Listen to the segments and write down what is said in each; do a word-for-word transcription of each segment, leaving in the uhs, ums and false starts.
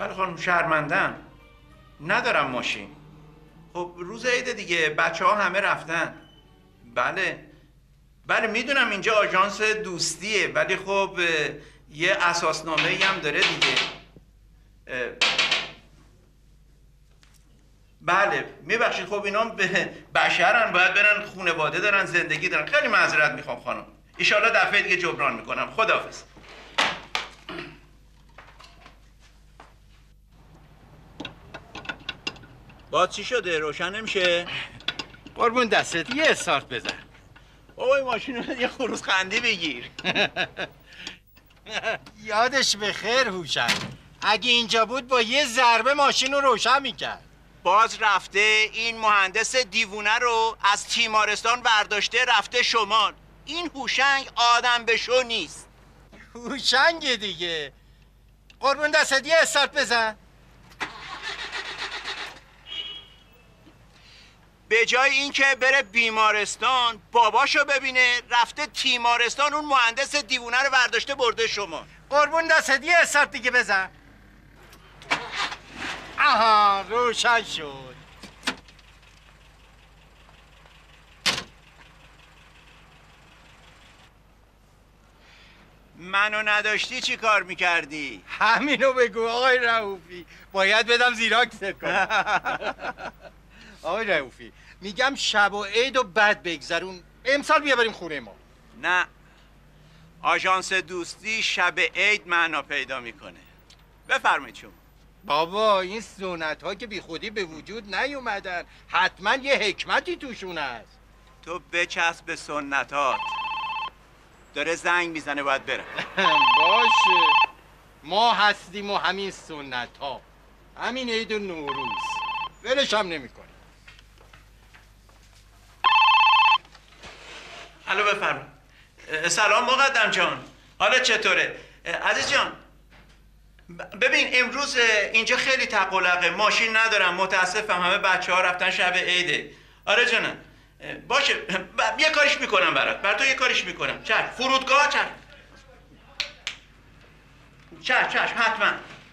بله خانم شرمندم، ندارم ماشین. خب روز عید دیگه، بچه ها همه رفتن. بله بله میدونم اینجا آژانس دوستیه، ولی خب یه اساسنامه ای هم داره دیگه. بله میبخشید، خب اینا بشرن، باید برن خونواده دارن، زندگی دارن. خیلی معذرت میخوام خانم، ایشالله دفعه دیگه جبران میکنم. خداحافظ. باز چی شده؟ روشن نمیشه؟ قربون دستت یه استارت بزن. بابا این ماشین رو یه خروس خندی بگیر. یادش به خیر هوشنگ، اگه اینجا بود با یه ضربه ماشین رو روشن میکرد. باز رفته این مهندس دیوونه رو از تیمارستان برداشته رفته شمال. این هوشنگ آدم به شو نیست. هوشنگ دیگه. قربون دستت یه استارت بزن. به جای اینکه بره بیمارستان باباشو ببینه، رفته تیمارستان اون مهندس دیوونه رو برداشته برده شما. قربون دستت یه استارت دیگه بزن. آها روشن شد. منو نداشتی چی کار میکردی؟ همینو بگو آقای رئوفی، باید بدم زیراکس کنم. آقای رئوفی میگم شب و عید و بد بگذرون، امسال بیا بریم خونه ما. نه، آژانس دوستی شب عید معنا پیدا میکنه. بفرمایید شما. بابا این سنت ها که بی خودی به وجود نیومدن، حتما یه حکمتی توشون هست. تو بچسب به سنتات. داره زنگ میزنه، باید برم. باشه، ما هستیم و همین سنت ها، همین عید و نوروز ولش هم نمی کنیم. الو بفرمایید. سلام مقدم جان، حالا چطوره؟ عزیز جان ببین امروز اینجا خیلی تقلقه، ماشین ندارم متاسفم، همه بچه ها رفتن شب عیده. آره جانم باشه، ب... یه کاریش میکنم برات، بر تو یه کاریش میکنم. چشم. فرودگاه چشم چشم چشم حتما.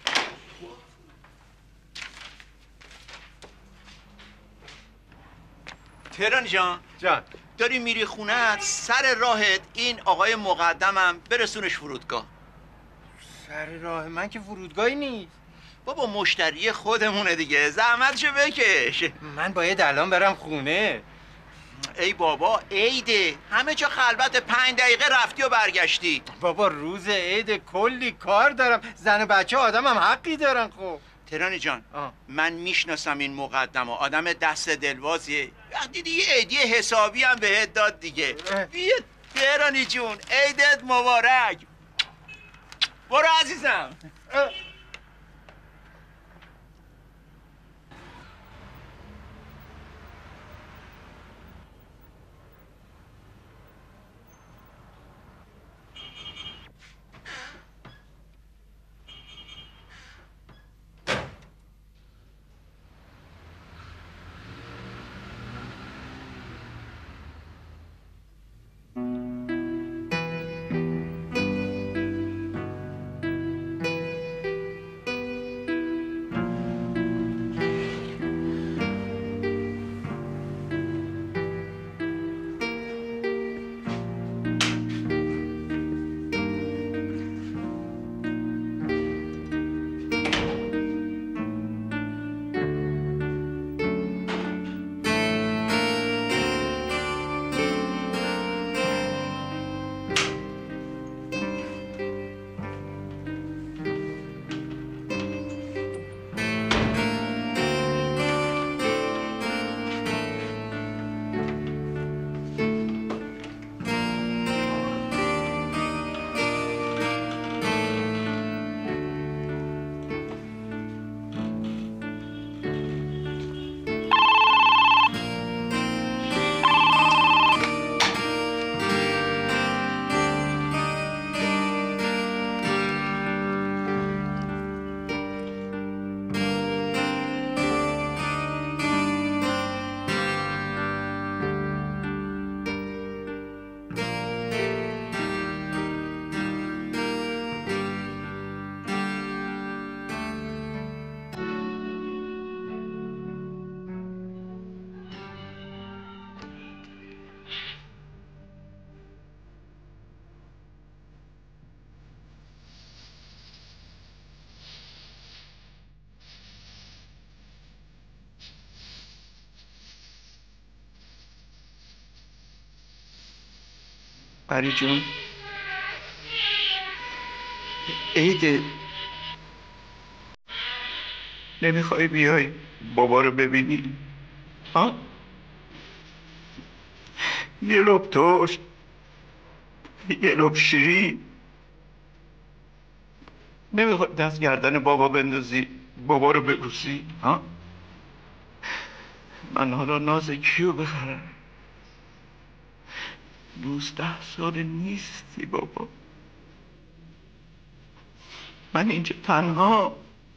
تهران جان جان داری میری خونت، سر راهت این آقای مقدمم برسونش فرودگاه. سر راه من که فرودگاهی نیست. بابا مشتری خودمونه دیگه، زحمتشو بکش. من باید الان برم خونه. ای بابا عیده، همه جا خلوت، پنج دقیقه رفتی و برگشتی. بابا روز عید کلی کار دارم، زن و بچه آدم هم حقی دارن. خب تهرانی جان آه. من میشناسم این مقدمه، آدم دست دلوازیه، وقتی دیگه عیدیه حسابی هم بهت داد دیگه. بیا تهرانی جون، عیدت مبارک. برو عزیزم. پری جون عیده، نمیخوای بیای بابا رو ببینی؟ ها؟ یه لب ترش، یه لب شیرین، نمیخوای دست گردن بابا بندازی بابا رو ببوسی؟ ها؟ من حالا ناز کیو بخرم؟ نوزده سال نیستی بابا، من اینجا تنها،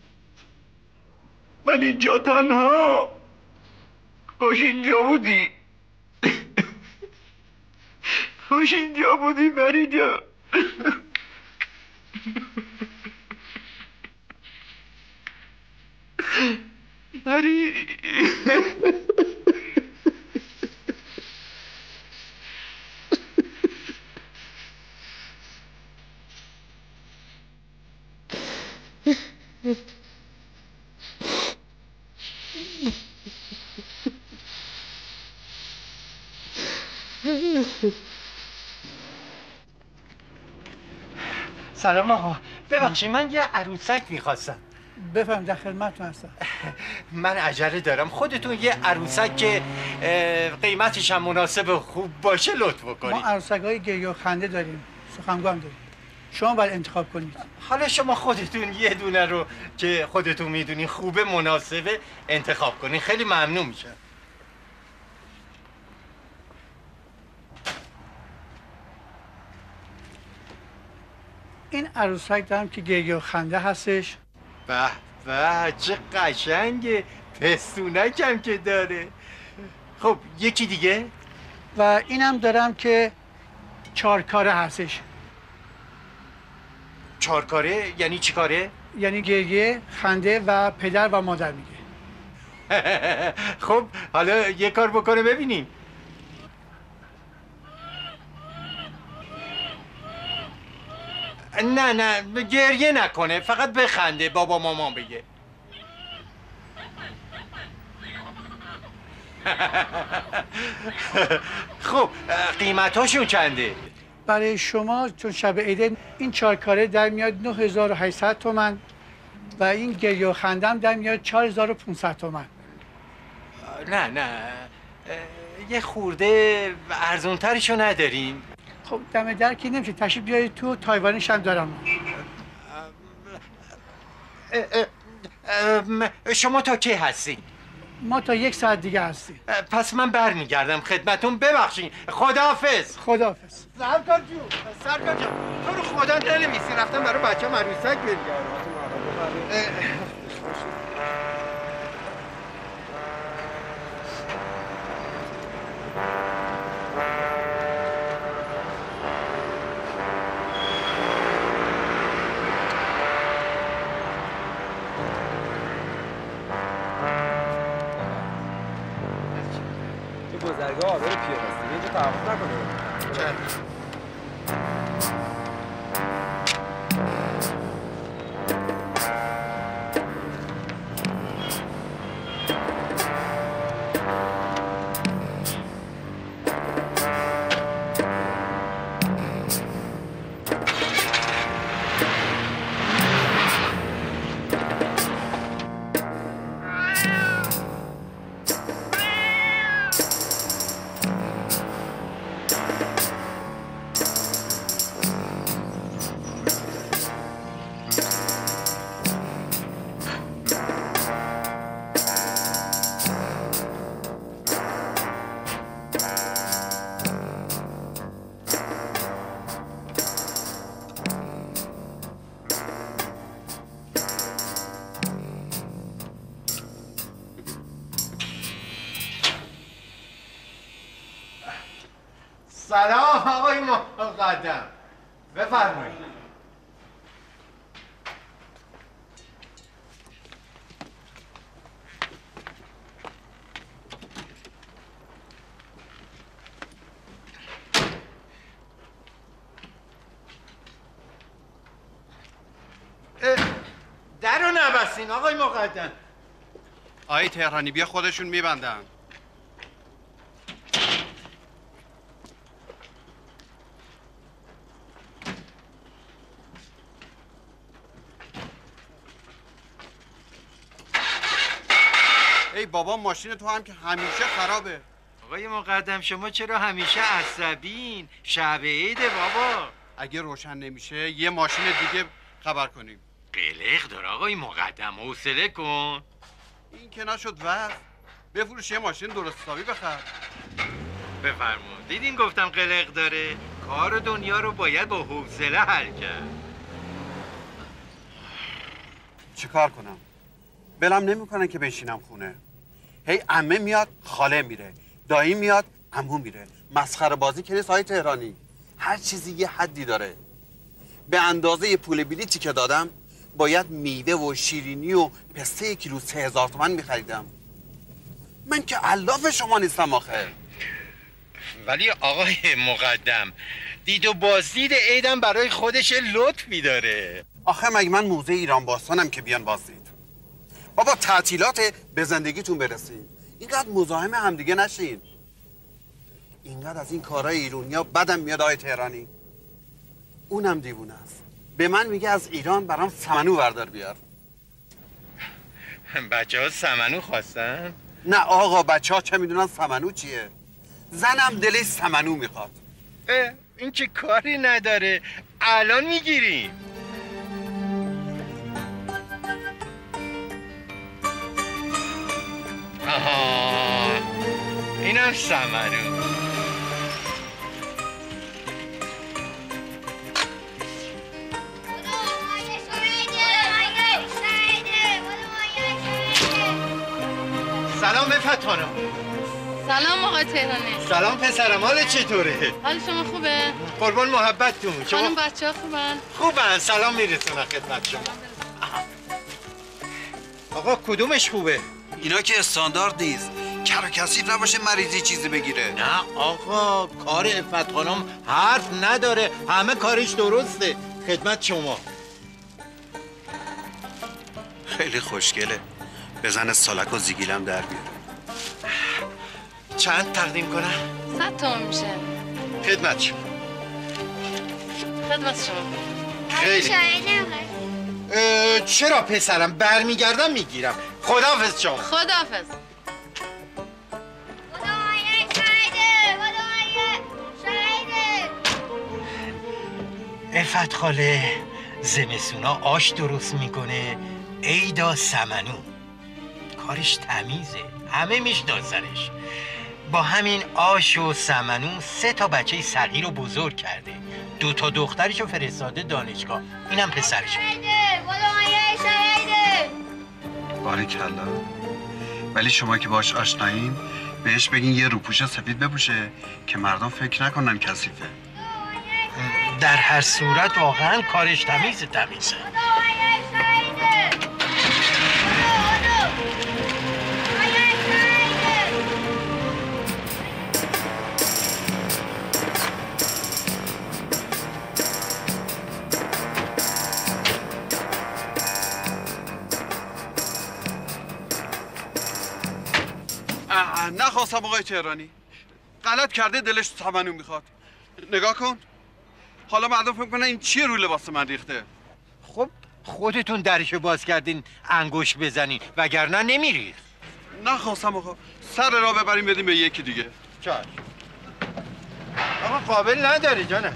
من اینجا تنها. کاش اینجا بودی، کاش اینجا بودی پری جان. پری سلام آقا، ببخشید من یه عروسک میخواستم. بفهم، در خدمتتون هستم. من عجله دارم، خودتون یه عروسک که قیمتش هم مناسب و خوب باشه لطف کنید. ما عروسک‌های گریه و خنده داریم، سخنگو هم داریم، شما باید انتخاب کنید. حالا شما خودتون یه دونه رو که خودتون میدونین خوبه مناسبه انتخاب کنین، خیلی ممنون میشم. این عروسک دارم که گریه و خنده هستش. به به چه قشنگه، پستونکم که داره. خب یکی دیگه؟ و اینم دارم که چارکاره هستش. چارکاره یعنی چی کاره؟ یعنی گریه، خنده و پدر و مادر میگه. خب حالا یه کار بکنه ببینیم. نه نه گریه نکنه، فقط بخنده، بابا مامان بگه. خب قیمتاشون چنده؟ برای شما چون شب عیده این چارکاره در میاد نه هزار و هشتصد تومن و این گریه و خنده هم در میاد چهار هزار و پانصد تومن. نه نه یه خورده ارزونترشو ندارین؟ خب دم در که نمیشه، تشریف بیارید تو، تایوانیش هم دارم. شما تا کی هستین؟ ما تا یک ساعت دیگه هستیم. پس من برمیگردم خدمتون، ببخشین. خداحافظ. خداحافظ. سرکار جون، سرکار جون، تو رو خدا ننویسی، رفتم برای بچه‌م عروسک بگیرم. گذرگاه آبر پیراستی اینجا توقف نکنه. چند سلام آقای مقدم، بفرمایید. در رو نبستین آقای مقدم. آقای تهرانی بیا خودشون میبندن. بابا ماشین تو هم که همیشه خرابه. آقای مقدم شما چرا همیشه عصبین؟ شب عیده بابا. اگه روشن نمیشه یه ماشین دیگه خبر کنیم. قلق دار آقای مقدم، حوصله کن. این که نشد وقت بفروش یه ماشین درست حسابی بخر. بفرمون. دیدین گفتم قلق داره؟ کار دنیا رو باید با حوصله حل کرد. چی کار کنم؟ بلم نمیکنن که بشینم خونه. هی عمه میاد خاله میره، دایی میاد عمو میره. مسخره بازی که نیست آقای تهرانی. هر چیزی یه حدی داره. به اندازه پول بلیتی که دادم باید میوه و شیرینی و پسته کیلو سه هزار تومن میخریدم. من که علاف شما نیستم آخه. ولی آقای مقدم دید و بازدید عیدم برای خودش لطفی داره. آخه مگه من موزه ایران باستانم که بیان بازدید؟ بابا تعطیلات به زندگیتون برسین. اینقدر مزاحم همدیگه نشین. اینقدر از این کارهای ایرونیا بدم میاد آقای تهرانی. اونم دیوونه است. به من میگه از ایران برام سمنو بردار بیار. بچه ها سمنو خواستن؟ نه آقا، بچه ها چه میدونن سمنو چیه؟ زنم دلش سمنو میخواد. این که کاری نداره، الان میگیریم. آها اینم سمنو. سلام بفت خانم. سلام آقای تهرانی. سلام پسرم، حال چطوره؟ حال شما خوبه؟ قربان محبتتون. شما خانم بچه ها خوبن؟ خوبن، سلام میرسونم خدمت شما. آقا کدومش خوبه؟ اینا که استاندارد نیست. کر و کثیف نباشه مریضی چیزی بگیره. نه آقا، کار عفت خانم حرف نداره، همه کارش درسته. خدمت شما. خیلی خوشگله. بزن سالک و زیگیلم در بیاره. چند تقدیم کنم؟ صد تومن میشه. خدمت شما. خدمت شما. خیلی. چرا پسرم؟ برمیگردم میگیرم. خداحافظ شما. خداحافظ. عفت خاله زمستونا آش درست میکنه، عیدا سمنو. کارش تمیزه، همه میشناسنش. با همین آش و سمنو سه تا بچه صغیر رو بزرگ کرده. دو تا دخترشو فرستاده دانشگاه. اینم پسرش. باریکلا. ولی شما که باش آشنایین بهش بگین یه روپوش سفید بپوشه که مردم فکر نکنن کثیفه. در هر صورت واقعا کارش تمیزه تمیزه. نخواستم آقای تهرانی. غلط کرده، دلش سمنو میخواد. نگاه کن. حالا مردم فکر کنن این چیه روی لباس من ریخته. خب خودتون درشو باز کردین انگوش بزنین، وگرنه نمیریخ. نخواستم آقا. سر را ببریم بدیم به یکی دیگه. چاش. آقا قابل نداره جانم.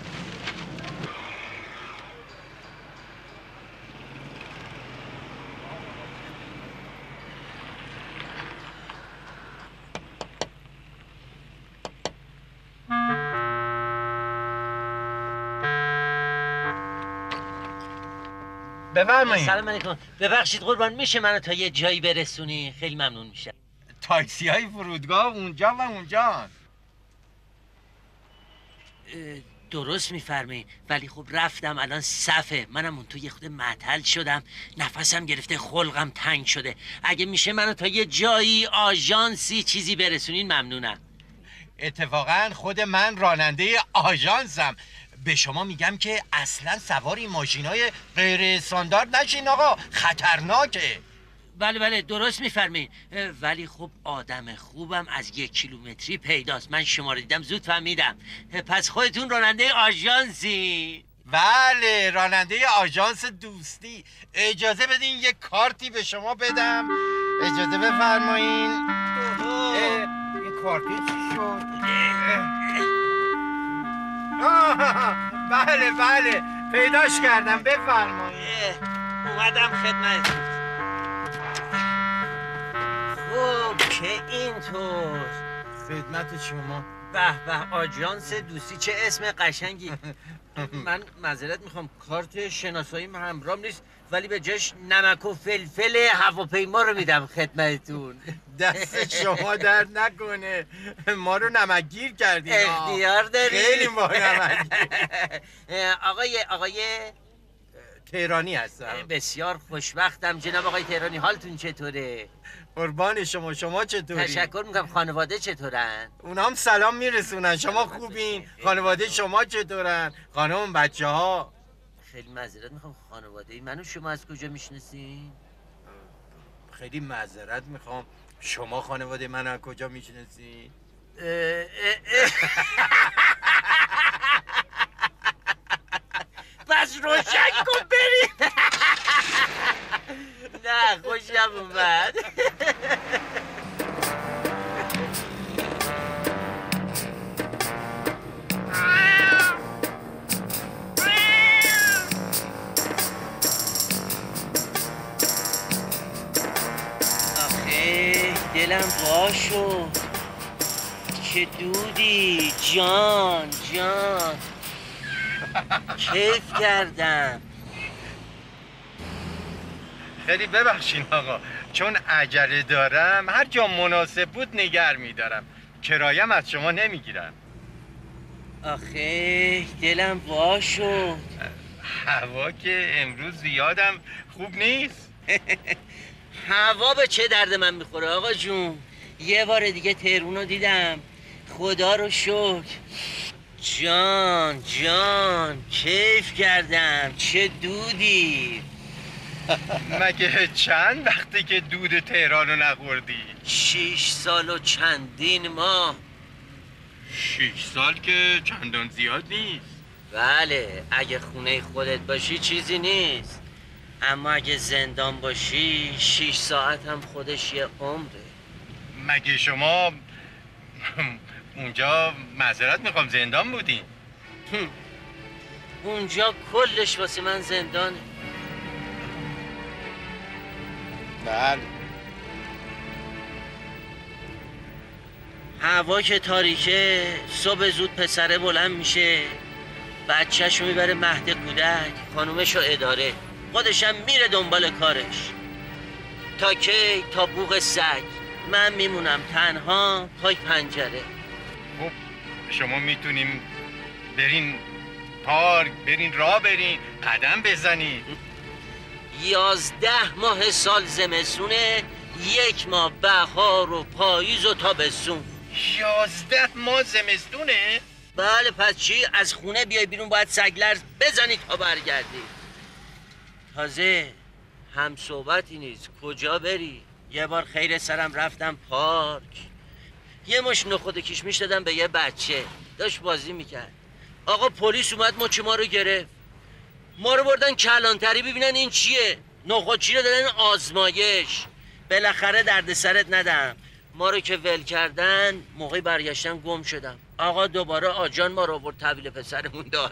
بفرمایید. سلام علیکم. ببخشید قربان، میشه منو تا یه جایی برسونی؟ خیلی ممنون میشه. تاکسی های فرودگاه اونجا و اونجا. درست میفرمایین، ولی خب رفتم الان صفه. منم اون تو یه خود معطل شدم، نفسم گرفته، خلقم تنگ شده. اگه میشه منو تا یه جایی آژانسی چیزی برسونین ممنونم. اتفاقا خود من راننده آژانسم. به شما میگم که اصلا سوار این ماشینای غیر استاندارد نشین آقا، خطرناکه. بله بله درست میفرمایین، ولی خب آدم خوبم از یک کیلومتری پیداست. من شما رو دیدم زود فهمیدم. پس خودتون راننده آژانسی؟ بله راننده آژانس دوستی. اجازه بدین یه کارتی به شما بدم. اجازه بفرمایین. این کارت چی شد؟ آه، بله بله پیداش کردم، بفرمایید. اومدم خدمت. خب که اینطور خدمت شما. به به آژانس دوستی، چه اسم قشنگی. من معذرت میخوام، کارت شناساییم همراهم نیست، ولی به جاش نمک و فلفل هواپیما رو میدم خدمتتون. دست شما درد نکنه، ما رو نمکگیر کردین. اختیار داری. خیلی ما نمکگیر. آقای آقای تهرانی هستم. بسیار خوشبختم جناب آقای تهرانی. حالتون چطوره؟ قربان شما، شما چطوری؟ تشکر میکنم. خانواده چطورن؟ اونا هم سلام میرسونن. شما خوبین؟ خانواده شما چطورن؟ خانم بچه ها؟ خیلی معذرت میخوام، خانواده منو شما از کجا میشناسین؟ خیلی معذرت میخوام، شما خانواده منو از کجا میشناسین؟ پس روشن کن بریم. نه خوشم اومد. آخه دلم وا شد که دودی جان جان کیف کردم. خیلی ببخشین آقا، چون عجله دارم هر جا مناسب بود نگر میدارم، کرایم از شما نمیگیرم. آخه دلم وا شد. هوا که امروز زیادم خوب نیست. هوا به چه درد من میخوره آقا جون؟ یه بار دیگه تهرون رو دیدم، خدا رو شکر. جان جان کیف کردم، چه دودی. مگه چند وقتی که دود تهران رو نخوردی؟ شیش سال و چندین ماه. شیش سال که چندان زیاد نیست. بله اگه خونه خودت باشی چیزی نیست، اما اگه زندان باشی شیش ساعت هم خودش یه عمره. مگه شما اونجا معذرت میخوام زندان بودین؟ اونجا کلش واسه من زندانه. بله. هوا که تاریکه، صبح زود پسره بلند میشه، بچه‌شو میبره مهد کودک، خانومشو اداره، خودشم میره دنبال کارش. تا کی؟ تا بوق سگ. من میمونم تنها پای پنجره. خب شما میتونیم برین پارک، برین راه برین، قدم بزنید. یازده ماه سال زمستونه، یک ماه بهار و پاییز و تابستون. یازده ماه زمستونه؟ بله پس چی؟ از خونه بیای بیرون باید سگلرز بزنی تا برگردی. تازه هم صحبتی نیست، کجا بری؟ یه بار خیر سرم رفتم پارک، یه مش نخود کشمیش دادم به یه بچه داشت بازی میکرد. آقا پلیس اومد مچ ما رو گرفت، ما رو بردن کلانتری ببینن این چیه، نخودچی رو دادن آزمایش. بالاخره درد سرت ندم، ما رو که ول کردن موقعی برگشتن گم شدم. آقا دوباره آجان ما رو برد تحویل پسرمون داد.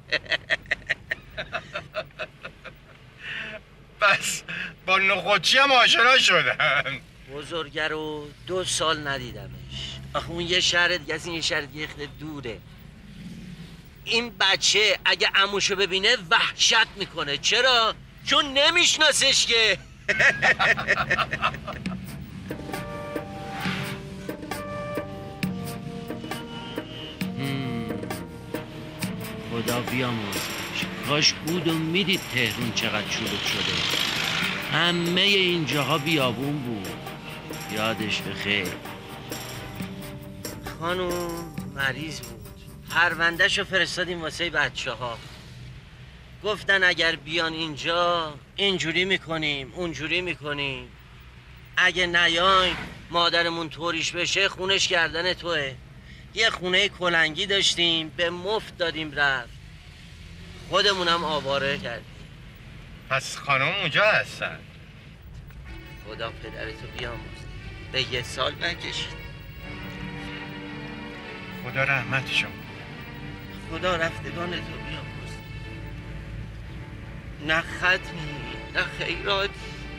بس با نخودچی هم آشنا شدن. بزرگه رو دو سال ندیدمش. آخه اون یه شهر دیگه از این یه شهر دیگه خیلی دوره. این بچه اگه عموشو ببینه وحشت میکنه. چرا؟ چون نمیشناسش که. خدا بیامرزش، کاش بود و میدید تهرون چقدر چروک شده. همه این جاها بیابون بود. یادش بخیر. خانوم مریض بود، پروندهشو فرستادیم واسه بچه ها. گفتن اگر بیان اینجا اینجوری میکنیم اونجوری میکنیم، اگه نیاین مادرمون طوریش بشه خونش گردن توه. یه خونه کلنگی داشتیم به مفت دادیم رفت، خودمونم آواره کردیم. پس خانم اونجا هستن؟ خدا پدرتو بیامرز. به یه سال نکشید. خدا رحمتشون. خدا رفتگانتو بیامرز. نه ختمی نه خیراتی.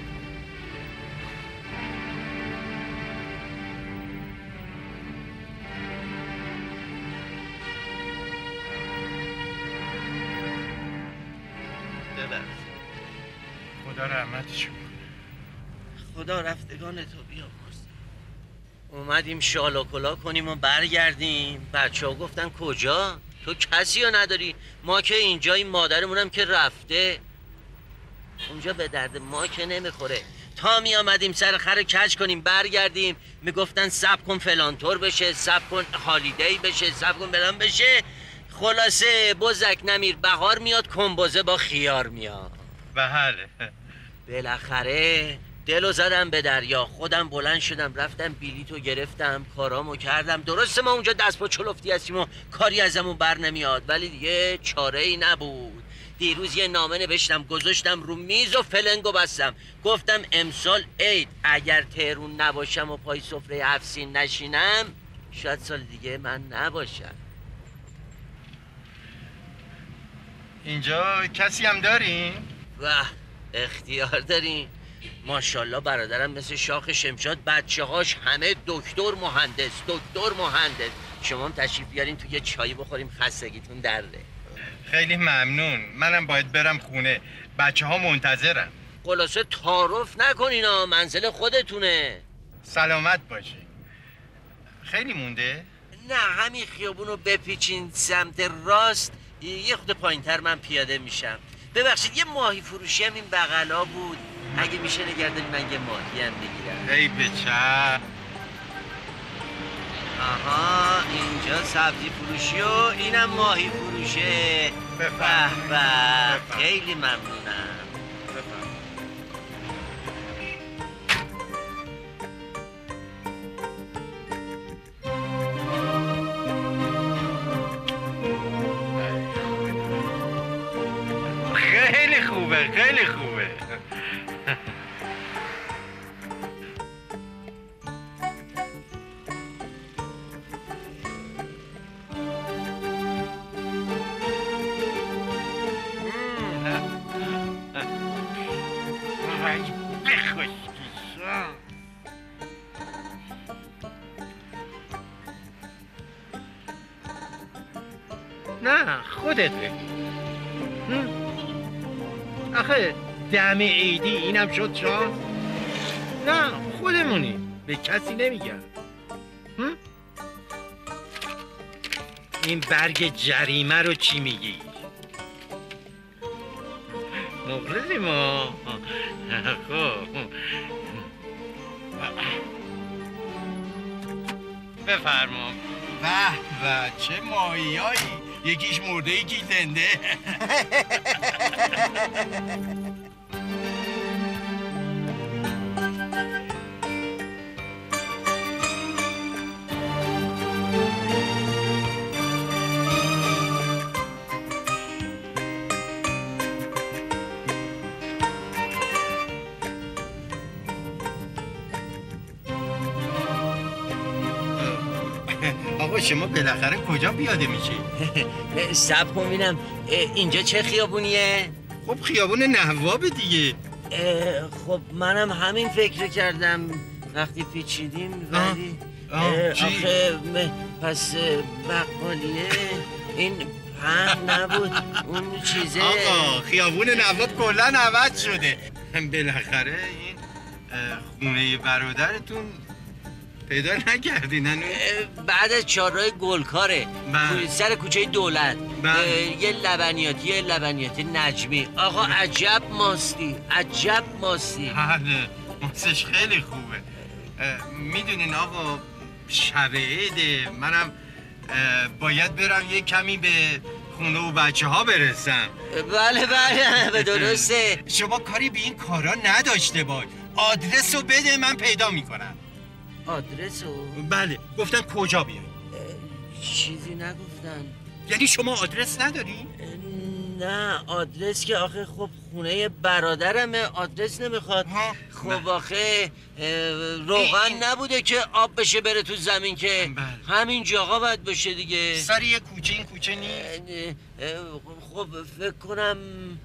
خدا رحمتشون. خدا رفتگانتو بیامرز. اومدیم شال و کلا کنیم و برگردیم. بچه ها گفتن کجا؟ تو کسی رو نداری؟ ما که اینجاییم، مادرمونم که رفته. اونجا به درد ما که نمیخوره. تا می آمدیم سر خر کج کنیم برگردیم، میگفتن سب کن فلان طور بشه، سب کن هالیدی بشه، سب کن فلان بشه. خلاصه بزک نمیر بهار میاد، کنبازه با خیار میاد. بله. بالاخره دلو زدم به دریا. خودم بلند شدم رفتم بلیتو گرفتم، کارامو کردم. درسته ما اونجا دست پا چلفتی هستیم و کاری ازمون بر نمیاد، ولی دیگه چاره ای نبود. دیروز یه نامه نوشتم گذاشتم رو میز و فلنگو بستم. گفتم امسال عید اگر تهرون نباشم و پای سفره افسین نشینم، شاید سال دیگه من نباشم. اینجا کسی هم دارین؟ و اختیار دارین. ماشاءالله برادرم مثل شاخ شمشاد، بچه هاش همه دکتر مهندس دکتر مهندس. شما هم تشریف بیارین تو یه چایی بخوریم، خستگیتون درده. خیلی ممنون. منم باید برم خونه، بچه ها منتظرم. خلاصه تعارف نکنین ها، منزل خودتونه. سلامت باشی. خیلی مونده؟ نه همین خیابونو بپیچین سمت راست، یه خود پایینتر من پیاده میشم. ببخشید یه ماهی فروشی هم این بغلا بود، اگه میشه نگردن من یه ماهی هم بگیرم. ای بچه. آها اینجا سبزی فروشی و اینم ماهی فروشه. بفرم. به به خیلی ممنونم. بفرم. خیلی خوبه خیلی خوبه. نه خودت بگی. آخه دم عیدی اینم شد شان؟ نه خودمونی، به کسی نمیگم. این برگ جریمه رو چی میگی؟ مخلصی ما. خب بفرما. به به چه ماهیایی، یکیش مرده یکی زنده. آقا شما بالاخره کجا پیاده میشی؟ صبر کن ببینم اینجا چه خیابونیه؟ خب خیابون نواب دیگه. خب منم همین فکر کردم وقتی پیچیدیم، ولی آخه پس بقالیه این پهن نبود اون چیزه. آقا خیابون نواب کلا عوض شده. بالاخره این خونه برادرتون پیدا نکردین هنوز؟ بعد از چهارراه گلکاره سر کوچه دولت. یه لبنیاتی یه لبنیاتی نجمی. آقا عجب ماستی عجب ماستی. بله ماستش خیلی خوبه. میدونین آقا شب عیده، منم باید برم یه کمی به خونه و بچه ها برسم. بله بله به درسته. شما کاری به این کارا نداشته باش. آدرس رو بده من پیدا میکنم. آدرسو؟ بله گفتن کجا بیای. چیزی نگفتن. یعنی شما آدرس نداری؟ نه آدرس که آخه خب خونه برادرمه، آدرس نمیخواد. خب آخه روغن نبوده که آب بشه بره تو زمین که بله. همین جاها باید بشه دیگه. سر یه کوچه این کوچه نیست؟ خب فکر کنم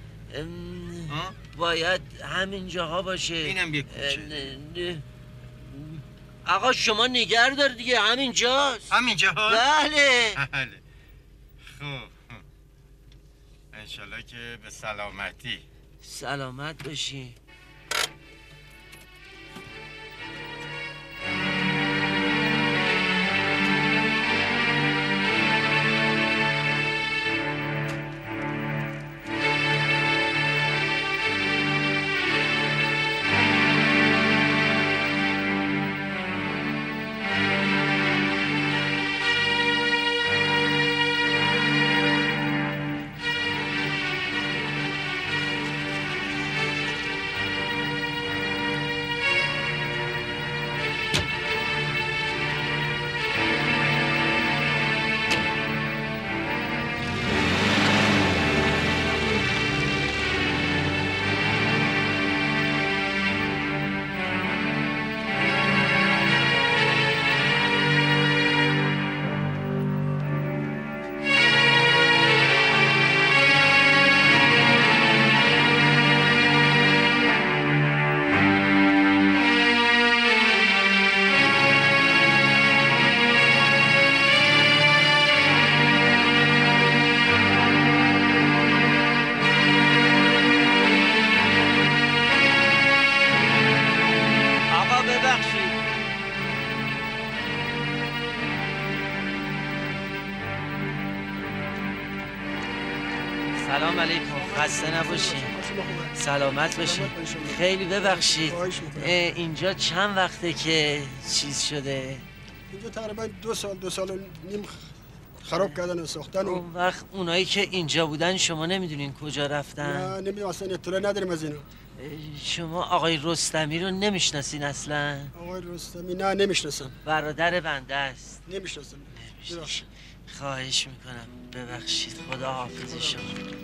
باید همین جاها باشه. اینم یه کوچه. آقا شما نگر دار دیگه، همین جاست. همین جاست؟ بله. بله. خب انشالله که به سلامتی. سلامت باشی. سلام علیکم، خسته نباشین، سلامت باشین. خیلی ببخشید اینجا چند وقته که چیز شده؟ اینجا تقریبا دو سال دو سال و نیم خراب کردن و ساختن. اون وقت اونایی که اینجا بودن شما نمیدونین کجا رفتن؟ نه نمیدونم، اصلا اطلاع نداریم از اینا. شما آقای رستمی رو نمیشناسین اصلا؟ آقای رستمی نه نمیشناسم. برادر بنده است. نمیشناسم. خواهش میکنم ببخشید، خدا حافظ شما.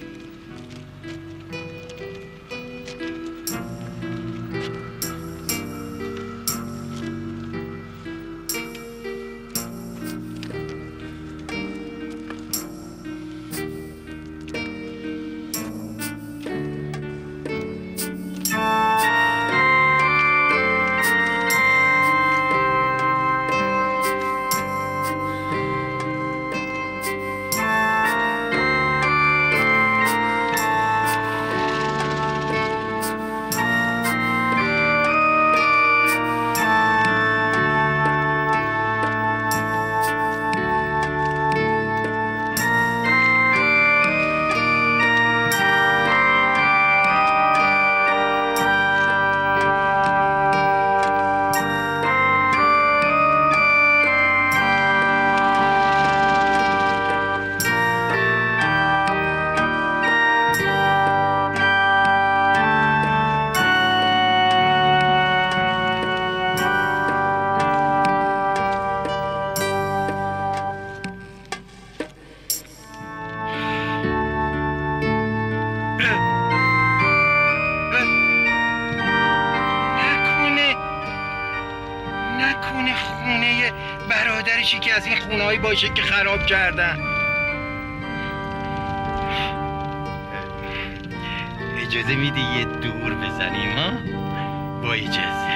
که از این خونه‌ای باشه که خراب کردن. اجازه میدی یه دور بزنیم ها؟ با اجازه.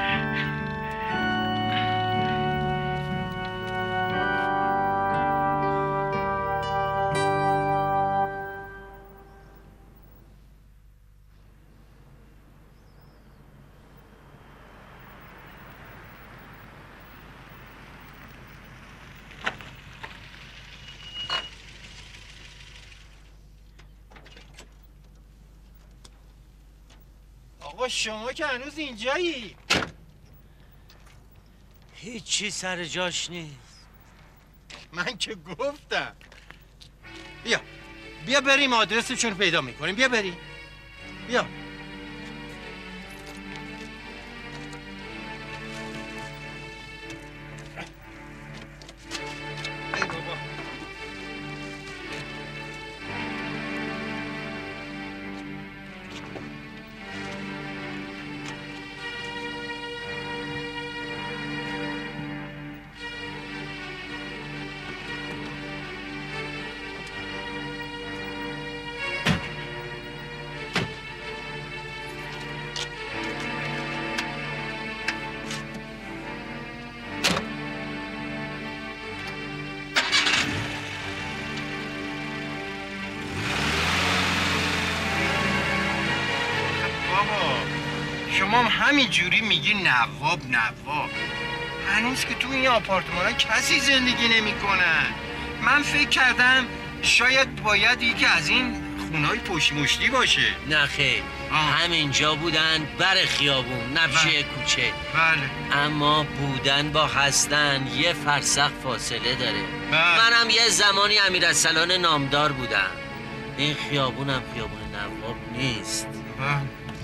آقا شما که هنوز اینجایی؟ هیچی سر جاش نیست. من که گفتم. بیا بیا بریم آدرسشون پیدا میکنیم. بیا بریم. بیا. شما هم همین جوری میگی نواب نواب. هنوز که تو این آپارتمان ها کسی زندگی نمیکنن. من فکر کردم شاید باید یکی از این خونهای پشت مشتی باشه. نه خیر، همینجا بودن بر خیابون نبشه کوچه. بله. اما بودن با هستن یه فرسخ فاصله داره. بله. منم یه زمانی امیرالسلان نامدار بودم. این خیابونم خیابون نواب نیست. بله.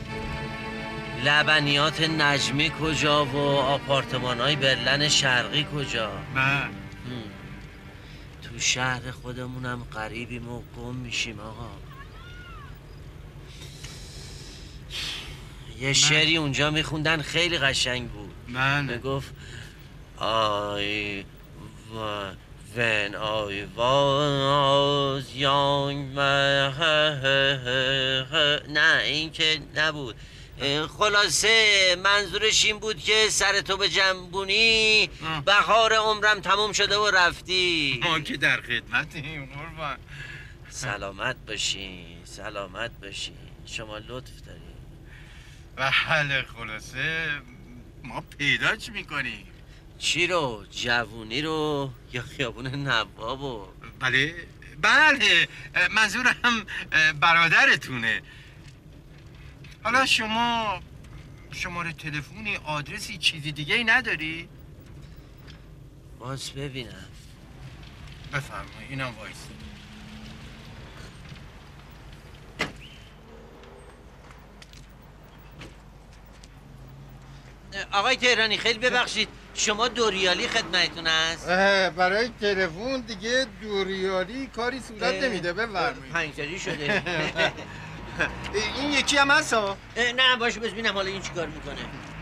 لبنیات نجمی کجا و آپارتمان های برلن شرقی کجا؟ بله. تو شهر خودمونم غریبیم و گم میشیم آقا. یه شعری اونجا میخوندن خیلی قشنگ بود. بله. میگفت I when I was young نه این که نبود. خلاصه منظورش این بود که سر تو به جنبونی بهار عمرم تموم شده و رفتی. ما که در خدمتیم قربان. سلامت باشی سلامت باشی. شما لطف داری. بله خلاصه ما پیداش میکنیم. چی رو؟ جوونی رو یا خیابون نوابو؟ بله بله منظورم برادرتونه. حالا شما شماره تلفنی آدرسی چیزی دیگه ای نداری؟ باز ببینم. بفرمایید اینم وایسته. آقای تهرانی خیلی ببخشید شما دوریالی خدمتتون هست؟ برای تلفن دیگه دوریالی کاری صورت نمیده. بفرمایید. پنجتاری شده. این یکی هم هست ها؟ نه باشه بس ببینم حالا این چیکار میکنه.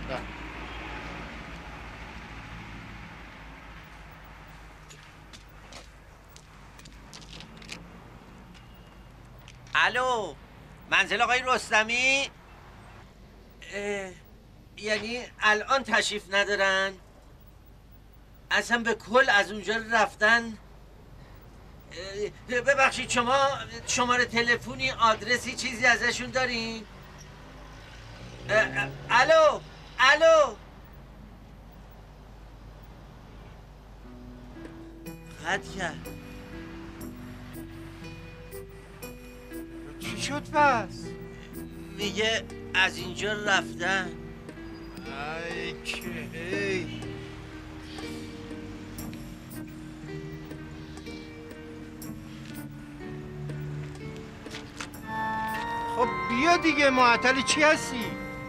الو منزل آقای رستمی؟ یعنی الان تشریف ندارن؟ اصلا به کل از اونجا رفتن؟ ببخشید شما شماره تلفنی آدرسی چیزی ازشون دارین؟ الو الو قطع کرد. چی شد پس؟ میگه از اینجا رفتن. ای که خب بیا دیگه معطل چی هستی؟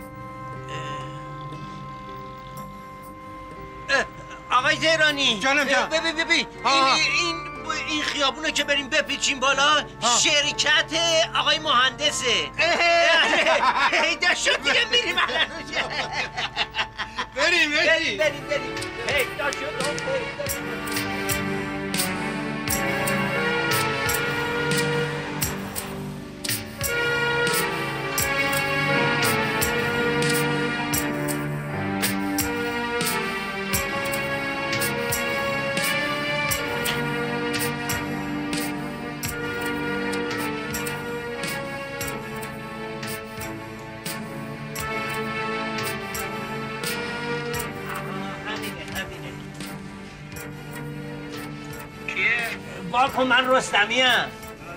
آقای تهرانی جانم جان. ببین ببین این این این خیابونه که بریم بپیچیم بالا شرکت آقای مهندسه. پیدا شد دیگه میریم الان. بریم بریم بریم بریم پیدا شد. واکن من رستمی ام.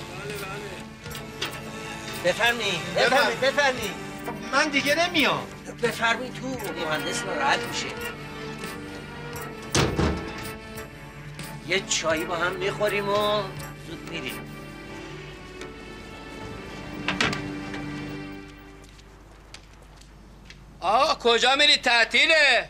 بفرمی بفرمی بفرمی. من دیگه نمیام. بفرمی تو مهندس ناراحت میشه. یه چایی با هم میخوریم و زود میریم. آه کجا میری؟ تعطیله؟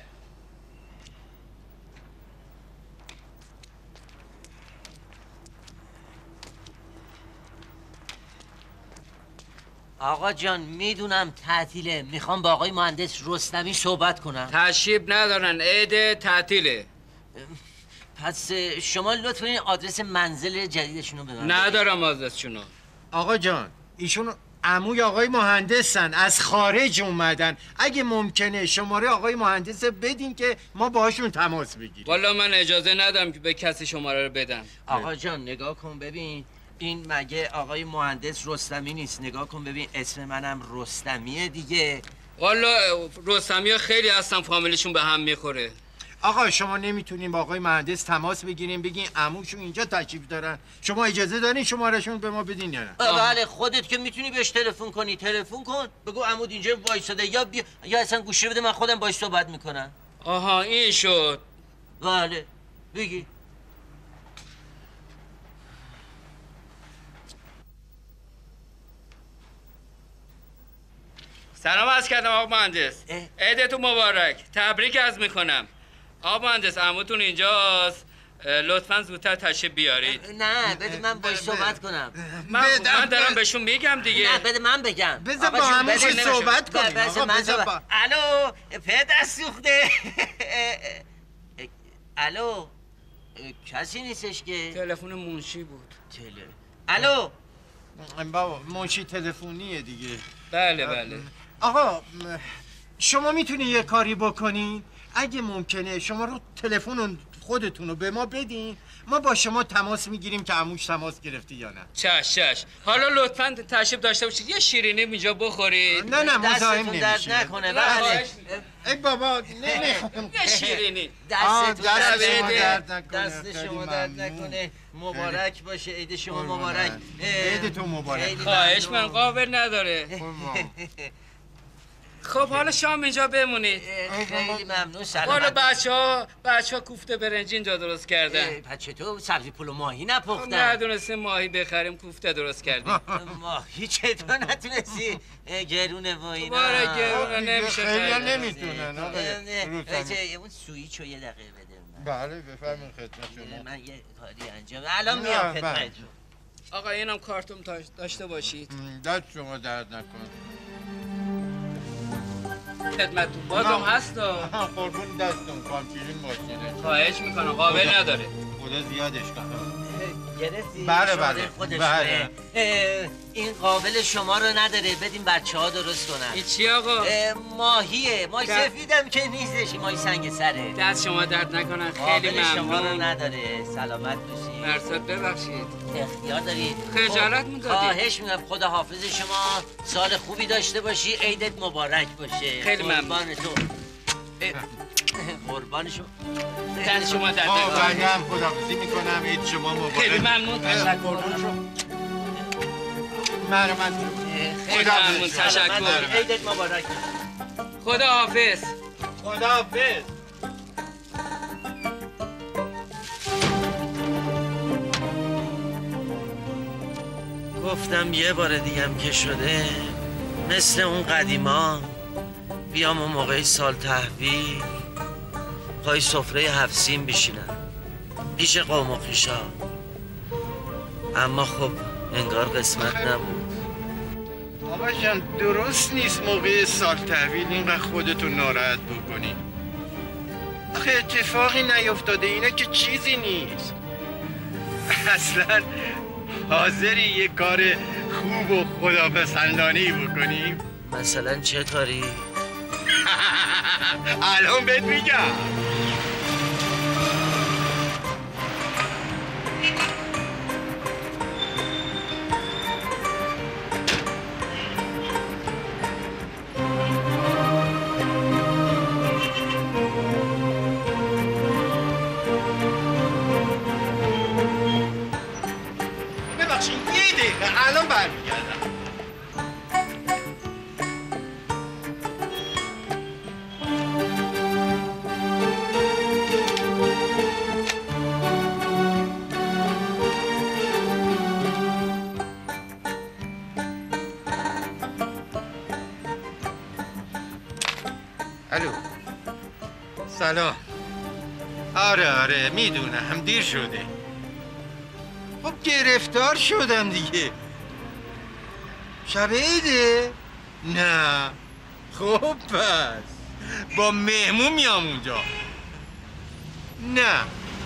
آقا جان میدونم تعطیله. میخوام با آقای مهندس رستمی صحبت کنم. تشریف ندارن عید تعطیله. پس شما لطفا این آدرس منزل جدیدشون رو ببرید. ندارم آدرسشونو. آقا جان ایشون عموی آقای مهندسن، از خارج اومدن. اگه ممکنه شماره آقای مهندس بدین که ما باهاشون تماس بگیریم. والا من اجازه ندم که به کسی شماره رو بدم. آقا جان نگاه کن ببین این مگه آقای مهندس رستمی نیست؟ نگاه کن ببین اسم منم رستمیه دیگه. والا رستمی خیلی هستن فامیلشون به هم میخوره. آقا شما نمیتونین با آقای مهندس تماس بگیرین بگین عموشون اینجا تشریف دارن؟ شما اجازه دارین شمارهشون به ما بدین یا نه؟ بله خودت که میتونی بهش تلفن کنی، تلفن کن بگو عمود اینجا وایساده، یا بیا یا اصلا گوشی بده من خودم باهاش صحبت میکنم. آها این شد. بله بگی. سلام عرض کردم آقا مهندس. عیدتون مبارک. تبریک عرض میکنم. آقا مهندس عموتون اینجاست. لطفاً زودتر تشریف بیارید. نه بده من باهاش صحبت کنم. من من دارم بهشون میگم دیگه. نه بده من بگم. بذار با عموش صحبت کنیم. بذار من صحبت. با... الو پدر سوخته. الو کسی نیستش که؟ تلفن منشی بود. تله. الو بابا منشی تلفنیه دیگه. بله بله. آقا شما میتونی یه کاری بکنین؟ اگه ممکنه شما رو تلفن خودتون رو به ما بدین، ما با شما تماس میگیریم که عموش تماس گرفته یا نه. چش چش. حالا لطفاً تشریف داشته باشید یه شیرینی اینجا بخورید. نه نه مزاحم نمیشه. دست نکنه. بله ای بابا نمیخوام. یه شیرینی. دستتون درد نکنه. دست شما درد نکنه. مبارک باشه عید شما مبارک. عید تو مبارک. خواهش من قابل نداره. خب حالا شام اینجا بمونید. خیلی ممنون. سلامت. حالا بچه‌ها بچه‌ها کوفته برنجی اینجا درست کردن. بچه تو سبزی پلو ماهی نپختن؟ ندونستیم ماهی بخریم کوفته درست کردیم. ماهی چطور نتونستی؟ گرونه و اینا. باره گرونه نمیشه. خیلی نمیتونن. اون سویچو یه دقیقه بده. بله بفرمایید خدمت شما. من یه کاری انجام الان میام خدمتتون. آقا اینم کارتون داشته باشید. دست شما درد نکنه. خدمتتون بازم هستا. قربون دستتون کانتیلین ماشینه. خواهش میکنم قابل نداره. خدا زیادش کنه. گرفتی؟ بله بله. بله. این قابل شما رو نداره، بدین بچه ها درست کنن. این چی آقا؟ ماهیه، ماهی سفیدم که نیستش، ماهی سنگ سره. دست شما درد نکنن، خیلی ممنون. قابل شما رو نداره، سلامت باشید. مرسد ببخشید. اختیار دارید. خجالت میدادید. خواهش میکنم خدا حافظ شما، سال خوبی داشته باشی، عیدت مبارک باشه. خیلی ممنون. قربان تو. قربان شما. دست شما درد نکنه. نکنه. بنده هم خداحافظی میکنم، عید شما مبارک. خیلی ممنون. تشکر. مرحمت. خیلی ممنون. تشکر. عیدت مبارک. خدا حافظ. خدا حافظ. گفتم یه بار دیگم که شده مثل اون قدیما بیام اون موقع سال تحویل پای سفره هفت سین بشینم پیش قوم و خویشا، اما خب انگار قسمت نبود. آقا جان درست نیست موقع سال تحویل اینقدر خودتون ناراحت بکنی. آخه اتفاقی نیفتاده، اینا که چیزی نیست. اصلا حاضری یه کار خوب و خداپسندانه‌ای بکنیم؟ مثلا چه کاری؟ الان بهت میگم. ببخشید یه دقیقه الان برمیگردم. الو سلام. آره آره میدونم دیر شده. خب گرفتار شدم دیگه. شب عیده؟ نه. خب پس با مهمون میام اونجا. نه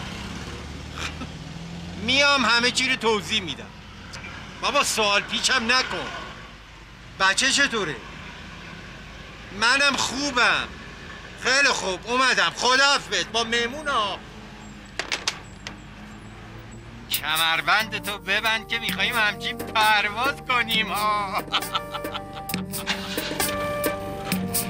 میام همه چی رو توضیح میدم. بابا سوال پیچم نکن. بچه چطوره؟ منم خوبم. خیلی خوب اومدم. خداحافظ. با مهمون ها. کمربند تو ببند که میخواییم همچین پرواز کنیم ها.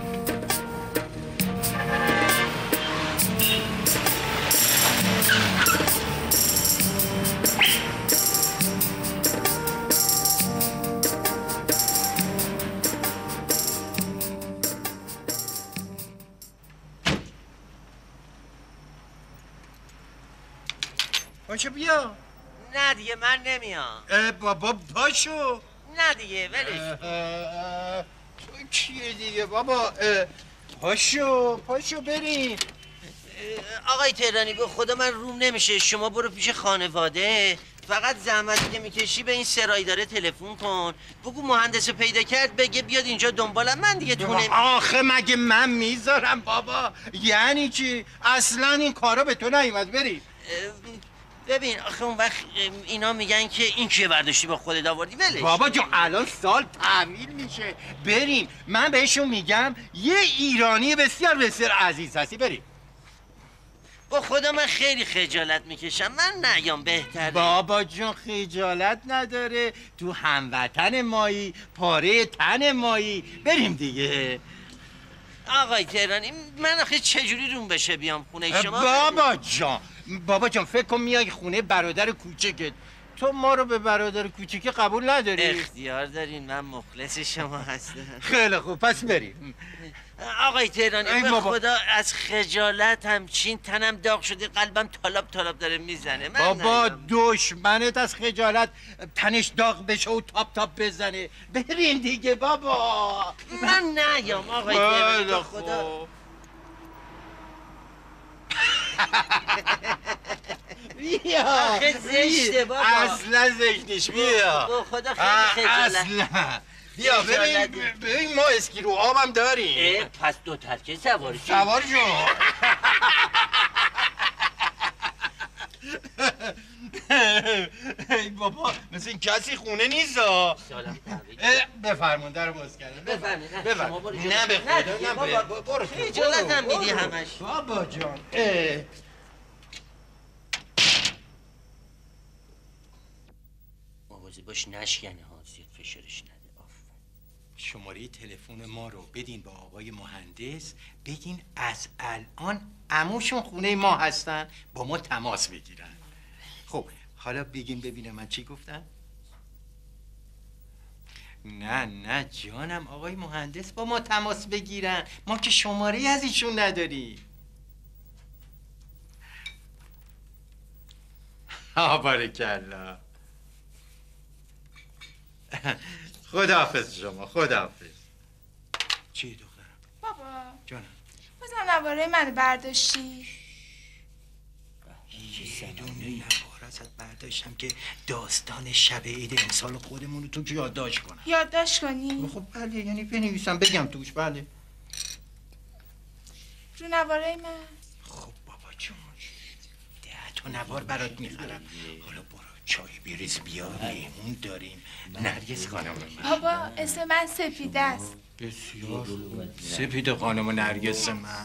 پاشو بیا. نه دیگه من نمیام. بابا پاشو. نه دیگه ولش. تو کیه دیگه بابا؟ پاشو پاشو بریم. آقای تهرانی به خدا من روم نمیشه، شما برو پیش خانواده، فقط زحمتی که میکشی به این سرایداره تلفن کن، بگو مهندس پیدا کرد بگه بیاد اینجا دنبالم. من دیگه تو نمی... آخه مگه من میذارم بابا؟ یعنی چی؟ اصلا این کارا به تو نیومد. بریم. ببین آخه اون وقت اینا میگن که این کیه برداشتی با خودت آوردی. ولش بابا جون الان سال تعمیل میشه. بریم. من بهشون میگم یه ایرانی بسیار بسیار عزیز هستی. بریم. با خدا من خیلی خجالت میکشم، من نیام بهتره. بابا جون خجالت نداره، تو هموطن مایی، پاره تن مایی. بریم دیگه. آقای تهرانی من آخه چجوری روم بشه بیام خونه شما؟ بابا جان بابا جان فکر کن میای خونه برادر کوچکت، تو ما رو به برادر کوچیک قبول نداری؟ اختیار دارین، من مخلص شما هستم. خیلی خوب پس بریم. آقای تهرانی به خدا از خجالت همچین تنم داغ شده، قلبم تالاب تالاب داره میزنه. من بابا دشمنت از خجالت تنش داغ بشه و تاپ تاپ بزنه. بریم دیگه بابا. من نیام آقای تهرانی به خدا. بیا. آخه زشته بابا. اصلا زشت نیست. بیا. با خدا خیلی خجالت. اصلا. بیا ببین ببین ما اسکی رو آبم داریم. پس دو ترکه سواری سوار شو. ای بابا مثل این کسی خونه نیست. بفرمون در باز کردم. بفرمون. نه به خدا نه برو. خجالت هم میدی همش. بابا جان مواظب باش نشکنه ها، زیاد فشارش نده. شماره تلفن ما رو بدین با آقای مهندس، بگین از الان عموشون خونه ما هستن، با ما تماس بگیرن. خب حالا بگین ببینم من چی گفتم؟ نه نه جانم آقای مهندس با ما تماس بگیرن، ما که شماره از ایشون نداریم. بارکالله. خداحافظ شما. خداحافظ. چی دخترم؟ بابا جانم بازم نواره منو برداشتی؟ یه دونه نوار ازت برداشتم که داستان شب عید امسال خودمون رو تو یادداشت کنم. یادداشت کنی؟ خب بله یعنی بنویسم بگم توش. بله رو نواره من. خب بابا جون ده تا نوار برات میخرم. حالا برو چای بریز بیار، مهمون داریم. نرگس خانم من. بابا اسم من سپیده است. بسیار سپیده خانم نرگس من.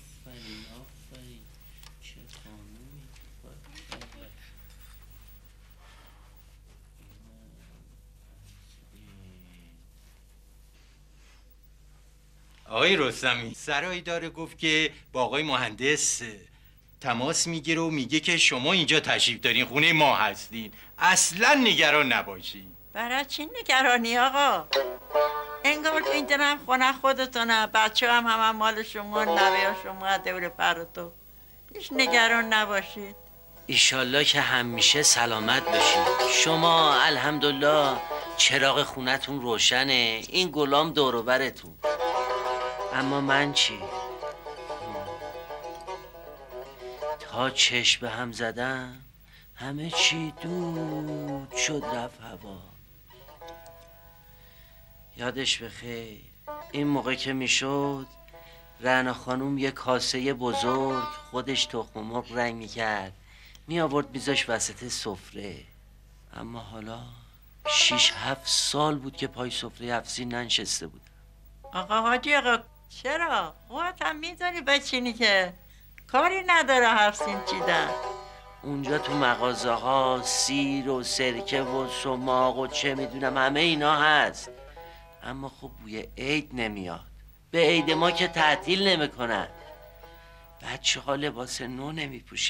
آقای رستمی سرای داره گفت که با آقای مهندس تماس میگیره و میگه که شما اینجا تشریف دارین، خونه ما هستین، اصلا نگران نباشین. برای چی نگرانی آقا؟ انگار این درم خونه خودتونه، بچه هم هم, هم مال شما، نوه شما دور پر تو. هیچ نگران نباشید. ایشالله که همیشه سلامت باشید. شما الحمدلله چراغ خونتون روشنه، این گلام دور و برتون. اما من چی؟ تا چشم به هم زدم همه چی دود شد رفت هوا. یادش بخیر این موقع که میشد رعنا خانوم یه کاسه بزرگ خودش تخم مرغ رنگ میکرد، می آورد میذاش وسط سفره. اما حالا شیش هفت سال بود که پای سفره هفسین ننشسته بود. آقا حاجی آقا چرا؟ خودت هم میدونی بچینی که کاری نداره هفسین چیدن. اونجا تو مغازه ها سیر و سرکه و سماق و چه میدونم همه اینا هست، اما خب بوی عید نمیاد. به عید ما که تعطیل نمیکنن. بچه ها لباس نو نمیپوشن.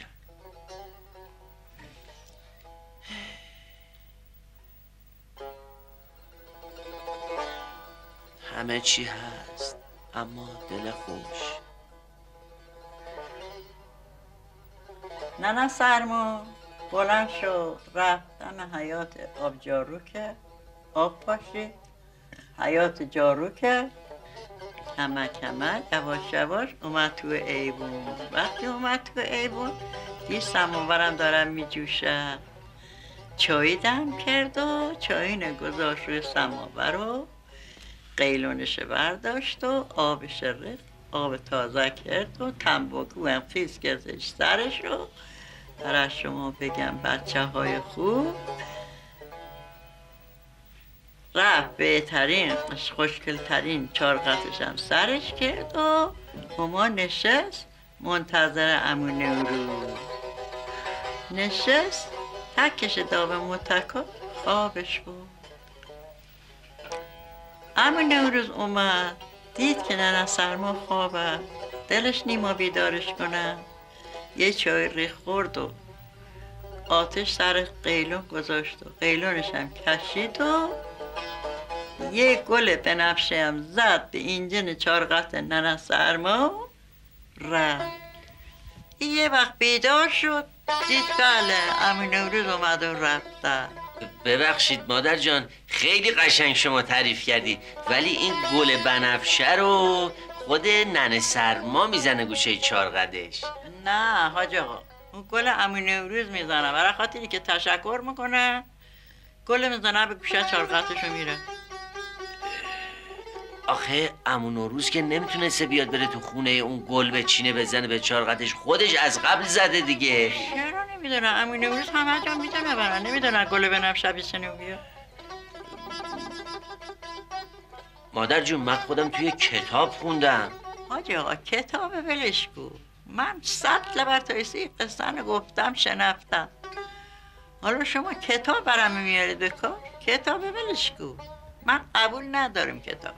همه چی هست اما دل خوش. نه نه سرمو بلند شد رفتن حیات آب جارو که آب پاشید حیات جارو که کمک کمک یواش یواش اومد تو ایوون. وقتی اومد تو ایوون دید سماورم دارم میجوشد. چای دم کرد و چایینه گذاشت روی سماور رو قیلونش برداشت و آبش ریخت آب تازه کرد و تنباکو هم خیز کردش سرش رو. برای شما بگم بچه های خوب رفت بهترین خوشگلترین چارقتش هم سرش کرد و ماما نشست منتظر عمو نوروز. نشست تکش داب متکا خوابش بود. عمو نوروز اومد دید که ننه سرما خوابه دلش نیما بیدارش کنه. یه چای ریخ خورد و آتش سر قیلون گذاشت و قیلونش هم کشید و یه گل بنفشه هم زد به اینجن چارقت ننه سرما رفت. یه وقت بیدار شد دید بله عمو نوروز اومد و رفته. ببخشید مادر جان خیلی قشنگ شما تعریف کردی ولی این گل بنفشه رو خود ننه سرما میزنه گوشه چارقدش. نه حاج آقا اون گل عمو نوروز میزنه برای خاطری که تشکر میکنه گل میزنه به گوشه چارقدشو میره. آخه عمو نوروز که نمیتونسته بیاد بره تو خونه اون گل بچینه بزنه به چارقدش خودش از قبل زده دیگه. چرا نمیدونه عمو نوروز همه جا میتونه برن نمیدونه گل بنفشه بسنه و بیا. مادر جون من خودم توی کتاب خوندم. حاج آقا کتاب ولش کو من صد لبر تایسی قصه گفتم شنفتم. حالا شما کتاب برام میارید به کار کتاب ولش کو من قبول ندارم کتاب.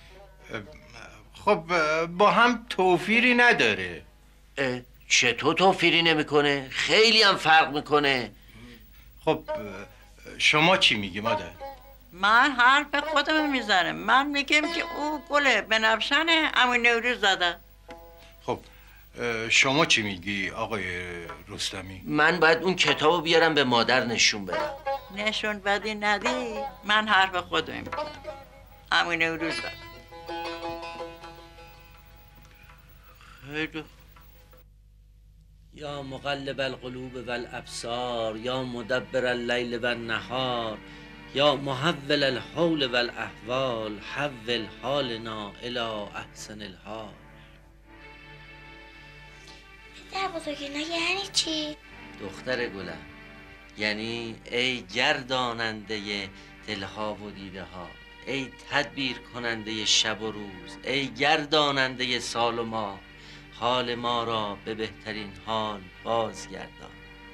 خب با هم توفیری نداره. چطور توفیری نمیکنه؟ خیلی هم فرق میکنه. خب شما چی میگی مادر؟ من حرف خودم میزنم من میگم که او گل بنفشن عمو نوروز زده. خب شما چی میگی آقای رستمی؟ من باید اون کتابو بیارم به مادر نشون بدم. نشون بدی ندی من حرف خودم میزنم عمو نوروز زده. خیلی یا مقلب القلوب والابصار یا مدبر اللیل والنهار یا محول الحول والاحوال حول حالنا الی احسن الحال. در بزرگینا یعنی چی؟ دختر گلم یعنی ای گرداننده دلها و دیده ها ای تدبیر کننده شب و روز ای گرداننده سال و ماه حال ما را به بهترین حال بازگردان.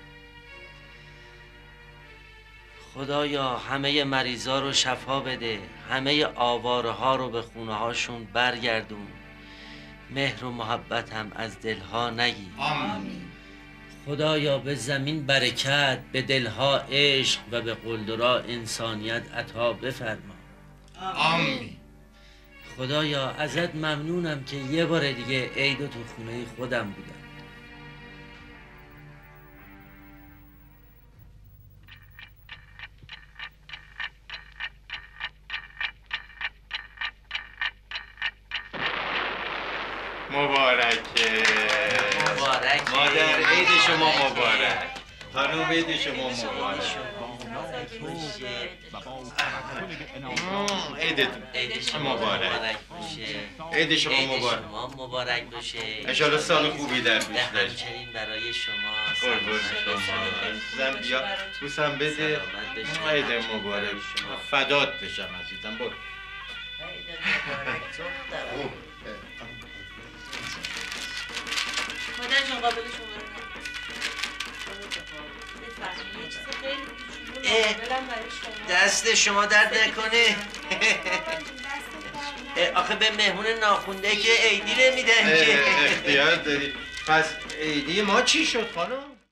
خدایا همه مریضا رو شفا بده همه آواره ها رو به خونه هاشون برگردون مهر و محبت هم از دلها نگیر. آمین. خدایا به زمین برکت به دلها عشق و به قلدرها انسانیت عطا بفرما. آمین. خدایا ازت ممنونم که یه بار دیگه عید تو خونه خودم بودم. مبارکه مبارک مادر عید شما مبارک خانوم عید شما مبارک عیدتون مبارک عید شما مبارک مبارک باشه انشالله سال خوبی در پیش داشت. همچنین برای شما قربون شما عزیزم بیا بوسم بده عید مبارک فدات بشم عزیزم برو. مادر جان قابل شما دست شما درد نکنه. آخه به مهمون ناخونده که عیدی نمیدن که. اختیار داری. پس عیدی ما چی شد خانم؟